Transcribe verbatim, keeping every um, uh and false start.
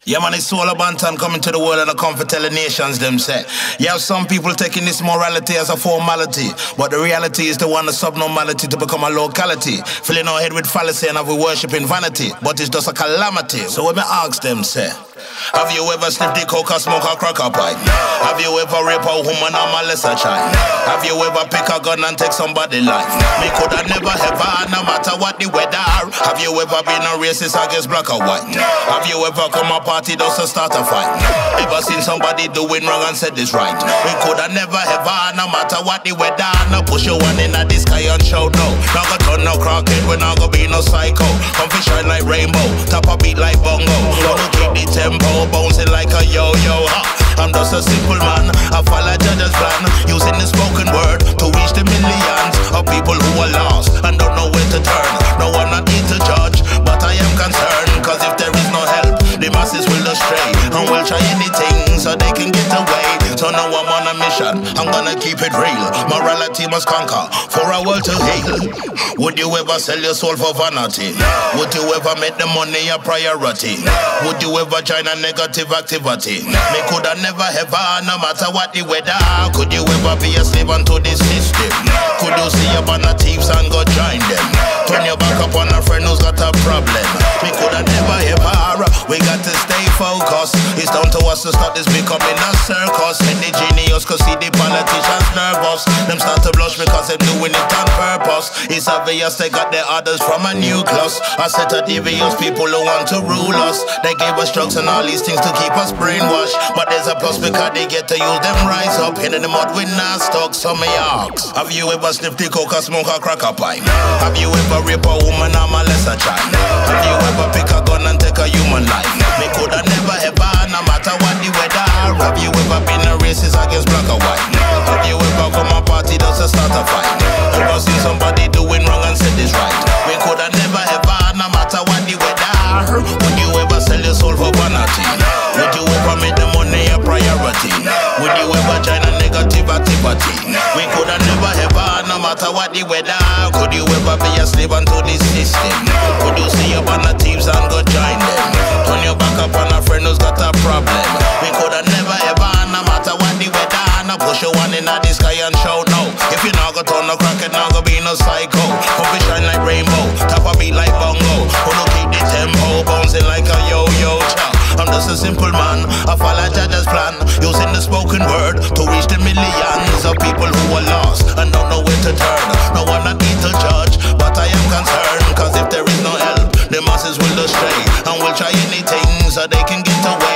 Yeah man, it's all a Banton coming to the world and a comfort telling nations them say. You have some people taking this morality as a formality, but the reality is the one of subnormality to become a locality. Filling our head with fallacy and have we worshipping vanity, but it's just a calamity. So when me ask them say, have you ever sniffed the coke or smoke a cracker pipe? Have you ever rape a woman or molest a child? Have you ever pick a gun and take somebody's life? Me coulda never ever, no matter what the weather. Have you ever been a racist against black or white? Have you ever come a party just to start a fight? Ever seen somebody doing wrong and said this right? Me coulda never ever, no matter what the weather. No push your one in the sky and shout no. Not go turn no crackhead, we not go be no psycho. Come fish shine like rainbow, top a beat like bongo. Gonna keep the tempo, bouncing like a yo-yo. I'm just a simple man, I follow Jedi's plan, using the spoken word to reach the millions of people who are lost and don't know where to turn. No one not here to judge, but I am concerned, cause if there is no help, the masses will astray and will try anything so they can get away. So now I'm on a mission, I'm gonna keep it real. Morality must conquer for our world to heal. Would you ever sell your soul for vanity? Would you ever make the money a priority? Would you ever join a negative activity? Me coulda never ever, no matter what the weather. Could you ever be a slave unto this system? Could you see up on the thieves and go join them? Turn your back up on a friend who's got a problem. Me coulda never ever, we got to stay focused. It's down to us to stop this becoming a circus. And the genius could see the politicians nervous. Them start to blush because they're doing it on purpose. It's obvious they got their orders from a nucleus. A set of devious people who want to rule us. They gave us drugs and all these things to keep us brainwashed. But there's a plus because they get to use them rise up. In the mud with not stuck, so me ask, have you ever sniffed the coke or smoke a cracker pipe? Have you ever rape a woman or molest a child? Have you ever pick a gun and take a human life? Me coulda never ever, no matter what the weather. Have you ever been a racist against black or white? Have you ever come a party just to start a fight? Ever seen somebody doing wrong and said this right? We coulda never ever, no matter what the weather. Would you ever sell your soul for vanity? Would you ever make the money a priority? Would you ever join a negative activity? We coulda never ever, no matter what the weather. Could you ever be a slave unto this system? Could you see up on the thieves and go join them? Turn your back up on a friend who's got a problem. We coulda never ever, no matter what the weather. No push your one in the sky and shout no. If you not go turn no crackhead, not go be no psycho. Come fish shine like rainbow, top a beat like bongo. Gonna keep the tempo, bouncing like a yo-yo. I'm just a simple man, I follow Jedi's plan, using the spoken word to reach the millions of people who are lost and don't know where to turn. No one not need to judge, but I am concerned, cause if there is no help, the masses will astray and will try anything so they can get away.